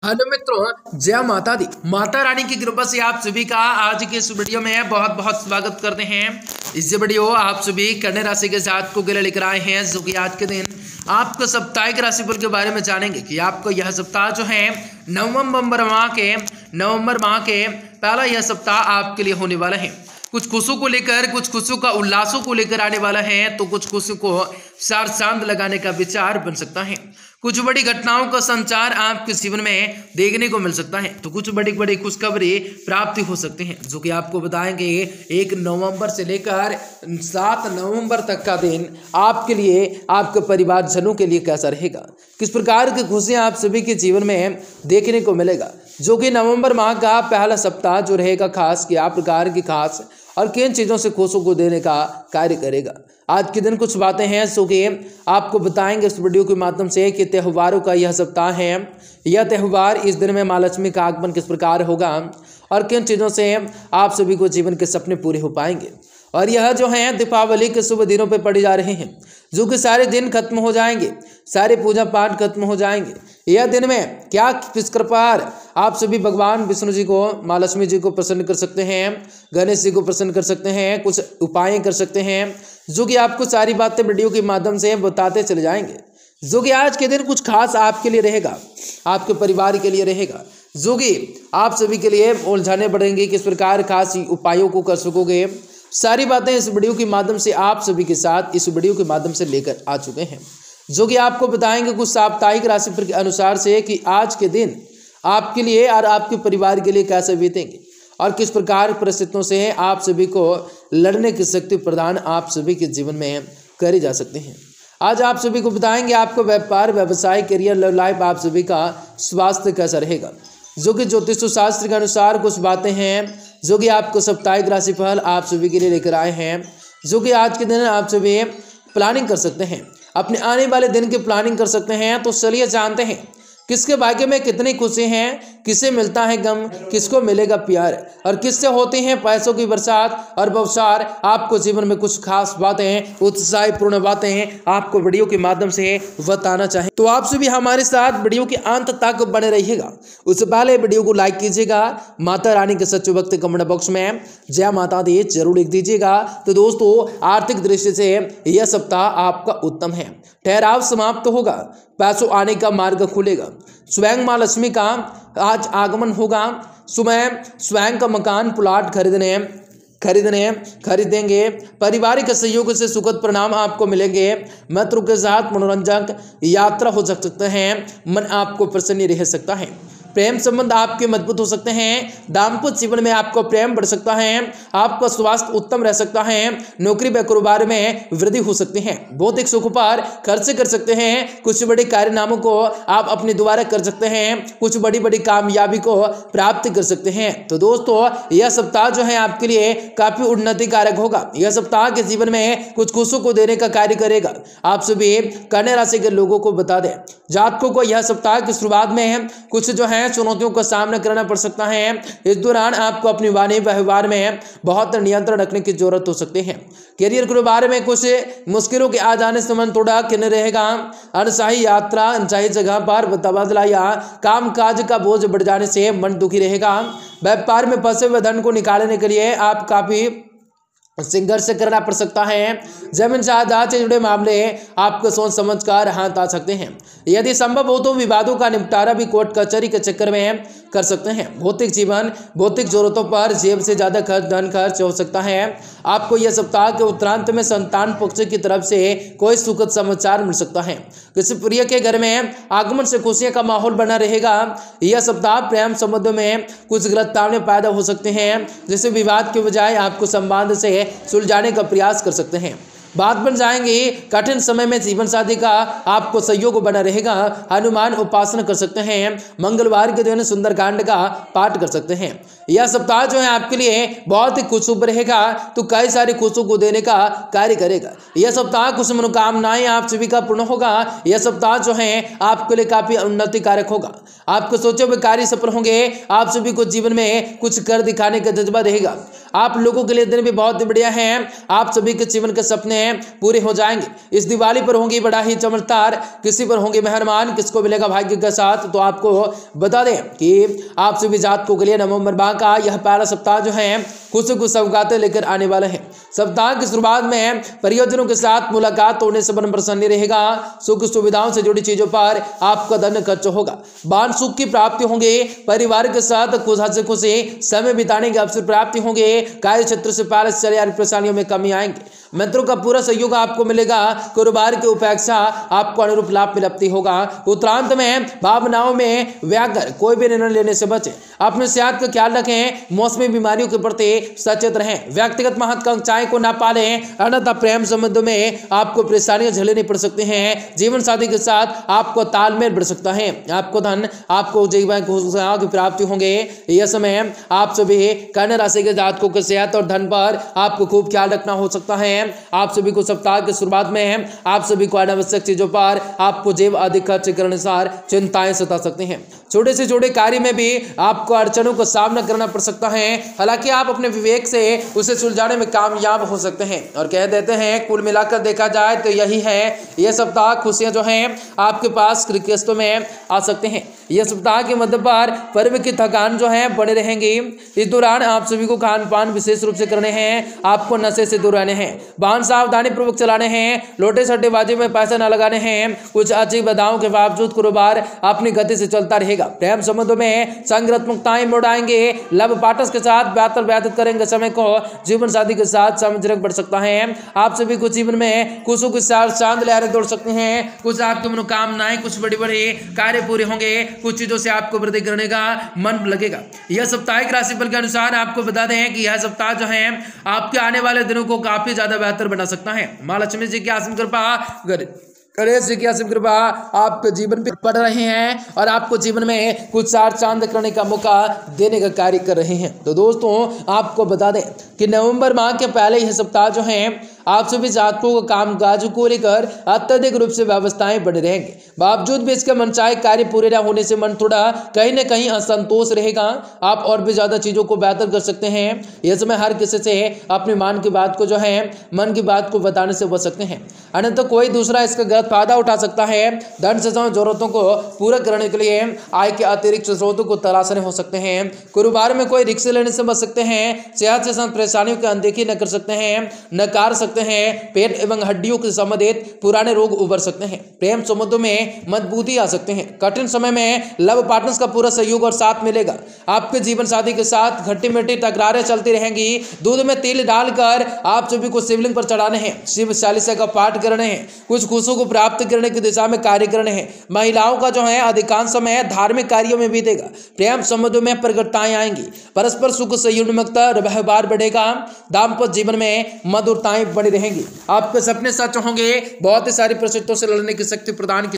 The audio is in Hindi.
हेलो मित्रों, जय माता दी। माता रानी की कृपा से आप सभी का आज के इस वीडियो में बहुत बहुत स्वागत करते हैं। इस वीडियो आप सभी कन्या राशि के साथ को गले लेकर आए हैं, जो कि आज के दिन आपको साप्ताहिक राशिफल के बारे में जानेंगे कि आपको यह सप्ताह जो है नवंबर माह के पहला यह सप्ताह आपके लिए होने वाला है। कुछ खुशियों को लेकर, कुछ खुशियों का उल्लासों को लेकर आने वाला है, तो कुछ खुशियों को चार चांद लगाने का विचार बन सकता है। कुछ बड़ी घटनाओं का संचार आपके जीवन में देखने को मिल सकता है, तो कुछ बड़ी बड़ी खुशखबरी प्राप्ति हो सकती है, जो कि आपको बताएंगे 1 नवंबर से लेकर 7 नवंबर तक का दिन आपके लिए, आपके परिवारजनों के लिए कैसा रहेगा, किस प्रकार की खुशियां आप सभी के जीवन में देखने को मिलेगा, जो कि नवंबर माह का पहला सप्ताह जो रहेगा खास क्या प्रकार की खास और किन चीज़ों से खुशियों को देने का कार्य करेगा। आज के दिन कुछ बातें हैं जो कि आपको बताएंगे इस वीडियो के माध्यम से कि त्योहारों का यह सप्ताह है। यह त्यौहार इस दिन में माँ लक्ष्मी का आगमन किस प्रकार होगा और किन चीज़ों से आप सभी को जीवन के सपने पूरे हो पाएंगे। और यह जो है दीपावली के शुभ दिनों पे पड़े जा रहे हैं, जो कि सारे दिन खत्म हो जाएंगे, सारे पूजा पाठ खत्म हो जाएंगे। यह दिन में क्या किस प्रकार आप सभी भगवान विष्णु जी को, माँ लक्ष्मी जी को प्रसन्न कर सकते हैं, गणेश जी को प्रसन्न कर सकते हैं, कुछ उपाय कर सकते हैं, जो कि आपको सारी बातें वीडियो के माध्यम से बताते चले जाएंगे। जो कि आज के दिन कुछ खास आपके लिए रहेगा, आपके परिवार के लिए रहेगा, जो कि आप सभी के लिए उलझाने पड़ेंगे, किस प्रकार खास उपायों को कर सकोगे। सारी बातें इस वीडियो के माध्यम से आप सभी के साथ इस वीडियो के माध्यम से लेकर आ चुके हैं, जो कि आपको बताएंगे कुछ साप्ताहिक राशिफल के अनुसार से कि आज के दिन आपके लिए और आपके परिवार के लिए कैसे बीतेंगे और किस प्रकार परिस्थितियों से आप सभी को लड़ने की शक्ति प्रदान आप सभी के जीवन में करी जा सकते हैं। आज आप सभी को बताएंगे आपको व्यापार, व्यवसाय, करियर, लव लाइफ, आप सभी का स्वास्थ्य कैसा रहेगा, जो कि ज्योतिष शास्त्र के अनुसार कुछ बातें हैं जो कि आपको साप्ताहिक राशिफल आप सभी के लिए लेकर आए हैं। जो कि आज के दिन आप सभी प्लानिंग कर सकते हैं, अपने आने वाले दिन की प्लानिंग कर सकते हैं। तो चलिए जानते हैं किसके भाग्य में कितनी खुशी हैं, किसे मिलता है गम, किसको मिलेगा प्यार और किससे होती हैं पैसों की बरसात और बौछार। आपको जीवन में कुछ खास बातें, उत्साहपूर्ण बातें आपको वीडियो के माध्यम से बताना चाहें, तो आप सभी हमारे साथ वीडियो के अंत तक बने रहिएगा। उससे पहले वीडियो को लाइक कीजिएगा, माता रानी के सच्चे भक्त कमेंट बॉक्स में जय माता दी जरूर लिख दीजिएगा। तो दोस्तों, आर्थिक दृष्टि से यह सप्ताह आपका उत्तम है, ठहराव समाप्त होगा, पैसों आने का मार्ग खुलेगा, स्वयं माँ लक्ष्मी का आज आगमन होगा, सुबह स्वयं का मकान प्लॉट खरीदेंगे, पारिवारिक सहयोग से सुखद परिणाम आपको मिलेंगे, मित्रों के साथ मनोरंजक यात्रा हो सकते हैं, मन आपको प्रसन्न रह सकता है, प्रेम संबंध आपके मजबूत हो सकते हैं, दाम्पत्य जीवन में आपको प्रेम बढ़ सकता है, आपका स्वास्थ्य उत्तम रह सकता है, नौकरी व कारोबार में वृद्धि हो सकती है, भौतिक सुख पर खर्च कर सकते हैं, कुछ बड़े कार्यनामों को आप अपने द्वारा कर सकते हैं, कुछ बड़ी बड़ी कामयाबी को प्राप्त कर सकते हैं। तो दोस्तों, यह सप्ताह जो है आपके लिए काफी उन्नति कारक होगा। यह सप्ताह के जीवन में कुछ खुशियों को देने का कार्य करेगा। आप सभी कन्या राशि के लोगों को बता दें, जातकों को यह सप्ताह की शुरुआत में कुछ जो है चुनौतियों का सामना करना पड़ सकता है। इस दौरान आपको अपनी वाणी व्यवहार में बहुत नियंत्रण रखने की जरूरत हो सकती है। करियर के बारे में कुछ मुश्किलों के आ जाने से मन थोड़ा खिन्न रहेगा। अनचाही यात्रा, अनचाही जगह पर तबादला या कामकाज का बोझ बढ़ जाने से मन दुखी रहेगा। व्यापार में फंसे हुए धन को निकालने के लिए आप काफी संघर्ष करना पड़ सकता है। जमीन जायदाद से जुड़े मामले आपको सोच समझ कर हाथ आ सकते हैं। यदि संभव हो तो विवादों का निपटारा भी कोर्ट कचहरी के चक्कर में कर सकते हैं। भौतिक जीवन, भौतिक जरूरतों पर जेब से ज्यादा धन खर्च हो सकता है। आपको यह सप्ताह के उत्तरांत में संतान पक्ष की तरफ से कोई सुखद समाचार मिल सकता है। किसी प्रिय के घर में आगमन से खुशियों का माहौल बना रहेगा। यह सप्ताह प्रेम संबंधों में कुछ गलतफहमी पैदा हो सकते हैं, जिससे विवाद के बजाय आपको संवाद से सुलझाने का प्रयास कर सकते हैं। बात बन जाएंगी। कठिन समय में जीवन साथी का आपको सहयोग बना रहेगा। हनुमान उपासना कर सकते हैं। मंगलवार के दिन सुंदरकांड का पाठ कर सकते हैं। यह सप्ताह जो है आपके लिए बहुत ही खुश रहेगा, तो कई सारी खुशियों को देने का कार्य करेगा। यह सप्ताह कुछ मनोकामनाएं आप सभी का पूर्ण होगा। यह सप्ताह जो है आपके लिए काफी उन्नति कारक होगा। आपको सोचे हुए कार्य सफल होंगे। आप सभी को जीवन में कुछ कर दिखाने का जज्बा रहेगा। आप लोगों के लिए दिन भी बहुत बढ़िया है। आप सभी के जीवन के सपने हैं पूरे हो जाएंगे। इस दिवाली पर होंगी बड़ा ही चमत्कार, किसी पर होंगे मेहरबान, किसको मिलेगा भाग्य का साथ। तो आपको बता दें कि आप सभी जातकों के लिए नवंबर माह का यह पहला सप्ताह जो है कुछ सौगातें लेकर आने वाले हैं। सप्ताह की शुरुआत में परियोजनों के साथ मुलाकात होने से मन प्रसन्न रहेगा। सुख सुविधाओं से जुड़ी चीजों पर आपका धन खर्च होगा। वाहन सुख की प्राप्ति होंगे। परिवार के साथ खुशी समय बिताने के अवसर प्राप्ति होंगे। कार्य क्षेत्र से पहले से चले आ रही परेशानियों में कमी आएंगे। मित्रों का पूरा सहयोग आपको मिलेगा। कारोबार की उपेक्षा आपको अनुरूप लाभ प्राप्ति होगा। उत्तरांत में भावनाओं में व्याकर कोई भी निर्णय लेने से बचें। अपने सेहत का ख्याल रखें। मौसमी बीमारियों के प्रति सचेत रहें। व्यक्तिगत महत्वाकांक्षाएं को ना पालें, अन्यथा प्रेम संबंधों में आपको परेशानियां झेलनी पड़ सकती हैं। जीवन साथी के साथ आपको तालमेल बढ़ सकता है। आपको धन आपको जीवन की प्राप्ति होंगे। यह समय आप सभी कन्या राशि के जातकों के सेहत और धन पर आपको खूब ख्याल रखना हो सकता है। आप सभी को सप्ताह की शुरुआत में आप सभी को अनावश्यक चीजों पर आपको जेब अधिक खर्च करने अनुसार चिंताएं सता सकते हैं। छोटे से छोटे कार्य में भी आपको अड़चनों का सामना करना पड़ सकता है। हालांकि आप अपने विवेक से उसे सुलझाने में कामयाब हो सकते हैं। और कह देते हैं कुल मिलाकर देखा जाए तो यही है, यह सप्ताह खुशियां जो हैं आपके पास किस्तों में आ सकते हैं। यह सप्ताह के मध्य पर पर्व की थकान जो है बने रहेंगी। इस दौरान आप सभी को खान पान विशेष रूप से करने हैं। आपको नशे से दूर रहने हैं। वाहन सावधानी पूर्वक चलाने हैं। लोटे सट्टेबाजी में पैसा न लगाने हैं। कुछ अच्छी बाधाओं के बावजूद कारोबार अपनी गति से चलता रहेगा। प्रेम संबंधों में संगतमुक्ताएं मोड़ आएंगे। लव पार्टनर्स के साथ बेहतर व्यतीत करेंगे समय को। जीवन साथी के साथ सामंजस्य बढ़ सकता है। आप सभी को जीवन में खुशों के साथ चांद लहरें दौड़ सकते हैं। कुछ आपकी मनोकामनाएं, कुछ बड़ी बड़ी कार्य पूरे होंगे। कुछ चीजों से आपको वृद्धि करने का मन लगेगा। यह साप्ताहिक राशिफल के अनुसार आपको बता दें कि यह सप्ताह जो है आपके आने वाले दिनों को काफी ज्यादा बेहतर बना सकता है। मां लक्ष्मी जी की आसीम कृपा, गणेश जी की आसीम कृपा आपके जीवन पे पड़ रहे हैं और आपको जीवन में कुछ चार चांद करने का मौका देने का कार्य कर रहे हैं। तो दोस्तों आपको बता दें कि नवंबर माह के पहले यह सप्ताह जो है आप सभी जातकों को कामकाज को लेकर अत्यधिक रूप से व्यवस्थाएं बने रहेंगे। बावजूद भी इसके मनचाहे कार्य पूरे न होने से मन थोड़ा कहीं न कहीं असंतोष रहेगा। आप और भी ज्यादा चीजों को बेहतर कर सकते हैं। यह समय हर किसी से अपने मन की बात को बताने से बच सकते हैं, अन्यथा कोई दूसरा इसका गलत फायदा उठा सकता है। धन से जरूरतों को पूरा करने के लिए आय के अतिरिक्त स्रोतों को तलाशने हो सकते हैं। कारोबार में कोई रिक्स लेने से बच सकते हैं। सेहत से संबंधित परेशानियों की अनदेखी न कर सकते हैं, नकार सकते हैं। पेट एवं हड्डियों के संबंधित पुराने रोग उभर सकते हैं। प्रेम संबंधों में मजबूती आ सकते हैं। कठिन समय में लव पार्टनर्स का पूरा सहयोग और साथ मिलेगा। आपके जीवन साथी के साथ खट्टी मीठी तकरारें चलती रहेंगी। दूध में तिल डालकर आप सभी को शिवलिंग पर चढ़ाने हैं। शिव चालीसा का पाठ करने हैं। कुछ खुशियों को प्राप्त करने की दिशा में कार्य करने हैं। महिलाओं का जो है अधिकांश समय धार्मिक कार्यों में बीतेगा। प्रेम संबंधों में प्रगटताएं आएंगी। परस्पर सुख संयुग्मता व्यवहार बढ़ेगा। दाम्पत्य जीवन में मधुरताएं बनी रहेंगी। आपके सपने सच होंगे। बहुत ही सारी परिस्थितियों से लड़ने की शक्ति प्रदान की